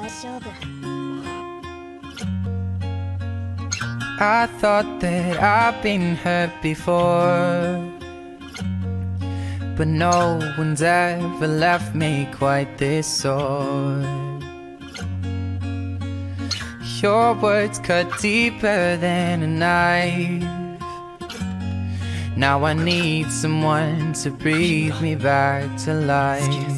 I thought that I've been hurt before, but no one's ever left me quite this sore. Your words cut deeper than a knife. Now I need someone to breathe me back to life.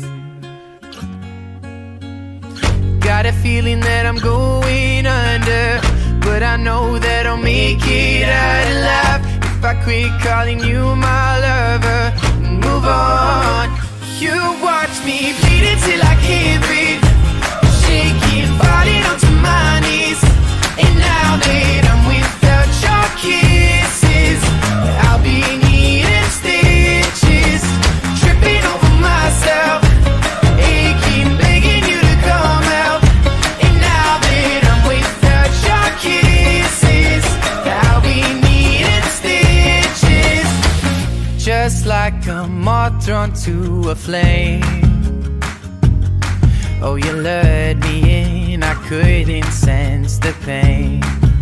Got a feeling that I'm going under, but I know that I'll make it out alive if I quit calling you my lover and move on. You watch me bleed until I can't breathe, shaking, falling onto my knees. And now that I'm without your kisses, I'll be needing stitches, tripping over myself, aching, begging you to come out. And now that I'm without your kisses, I'll be needing stitches. Just like a moth drawn to a flame, oh, you lured me in, I couldn't sense the pain.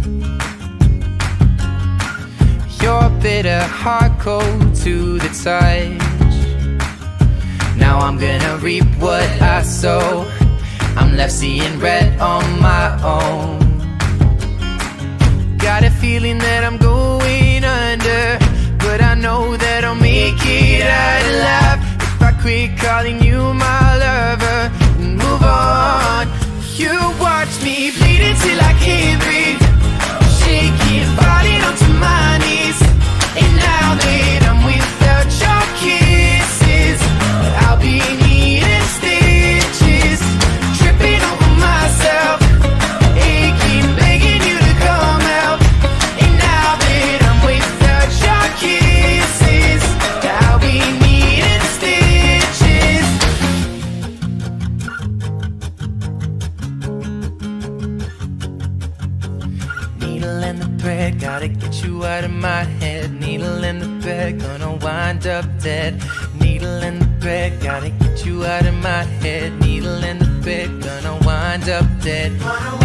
Your bitter heart cold to the touch. Now I'm gonna reap what I sow. I'm left seeing red on my own. Got a feeling that I'm going under, but I know that I'll make it out alive if I quit calling you my lover and move on. You watch me bleed until I can't breathe, shaking, falling onto my knees. And now that I'm without your kisses, I'll be needing stitches, tripping over myself, aching, begging you to come out. And now that I'm without your kisses, I'll be needing stitches. Needle and the thread, gotta get you out of my head. Needle and the thread, gonna wind up dead. Needle and the thread, gotta get you out of my head. Needle and the thread, gonna wind up dead.